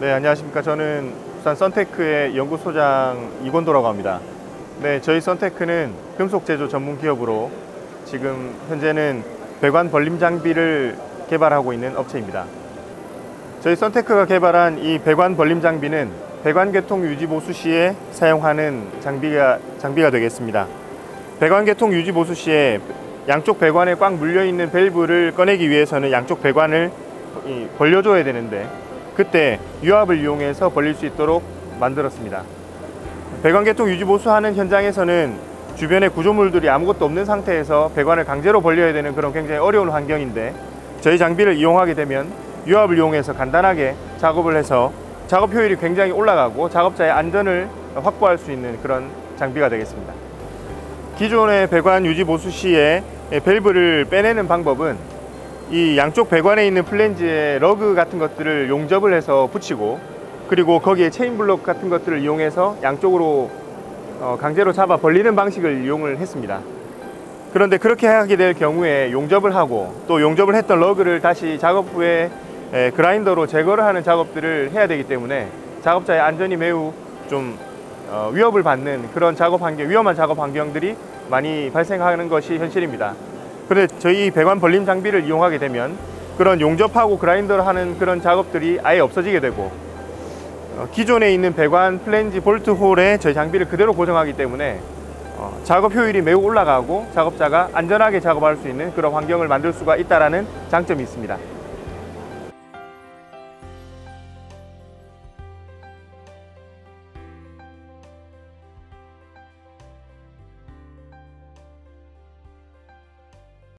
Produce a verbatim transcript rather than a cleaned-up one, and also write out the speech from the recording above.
네, 안녕하십니까. 저는 부산 썬테크의 연구소장 이권도라고 합니다. 네, 저희 썬테크는 금속 제조 전문 기업으로 지금 현재는 배관 벌림 장비를 개발하고 있는 업체입니다. 저희 썬테크가 개발한 이 배관 벌림 장비는 배관 개통 유지 보수 시에 사용하는 장비가, 장비가 되겠습니다. 배관 개통 유지 보수 시에 양쪽 배관에 꽉 물려있는 밸브를 꺼내기 위해서는 양쪽 배관을 벌려줘야 되는데, 그때 유압을 이용해서 벌릴 수 있도록 만들었습니다. 배관 개통 유지 보수하는 현장에서는 주변에 구조물들이 아무것도 없는 상태에서 배관을 강제로 벌려야 되는 그런 굉장히 어려운 환경인데, 저희 장비를 이용하게 되면 유압을 이용해서 간단하게 작업을 해서 작업 효율이 굉장히 올라가고 작업자의 안전을 확보할 수 있는 그런 장비가 되겠습니다. 기존의 배관 유지 보수 시에 밸브를 빼내는 방법은 이 양쪽 배관에 있는 플랜지에 러그 같은 것들을 용접을 해서 붙이고, 그리고 거기에 체인 블록 같은 것들을 이용해서 양쪽으로 강제로 잡아 벌리는 방식을 이용을 했습니다. 그런데 그렇게 하게 될 경우에 용접을 하고 또 용접을 했던 러그를 다시 작업 후에 그라인더로 제거를 하는 작업들을 해야 되기 때문에 작업자의 안전이 매우 좀 위협을 받는 그런 작업 환경, 위험한 작업 환경들이 많이 발생하는 것이 현실입니다. 그런데 저희 배관 벌림 장비를 이용하게 되면 그런 용접하고 그라인더를 하는 그런 작업들이 아예 없어지게 되고, 기존에 있는 배관 플랜지 볼트 홀에 저희 장비를 그대로 고정하기 때문에 작업 효율이 매우 올라가고 작업자가 안전하게 작업할 수 있는 그런 환경을 만들 수가 있다는 장점이 있습니다.